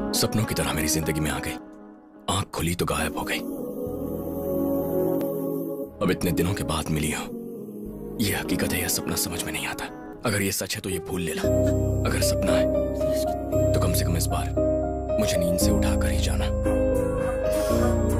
सपनों की तरह मेरी जिंदगी में आ गई। आंख खुली तो गायब हो गई। अब इतने दिनों के बाद मिली हो। ये हकीकत है या सपना समझ में नहीं आता। अगर ये सच है तो ये भूल ले लो, अगर सपना है तो कम से कम इस बार मुझे नींद से उठा कर ही जाना।